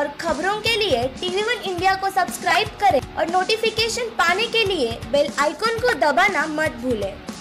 और खबरों के लिए TV1 इंडिया को सब्सक्राइब करें और नोटिफिकेशन पाने के लिए बेल आइकॉन को दबाना मत भूलें।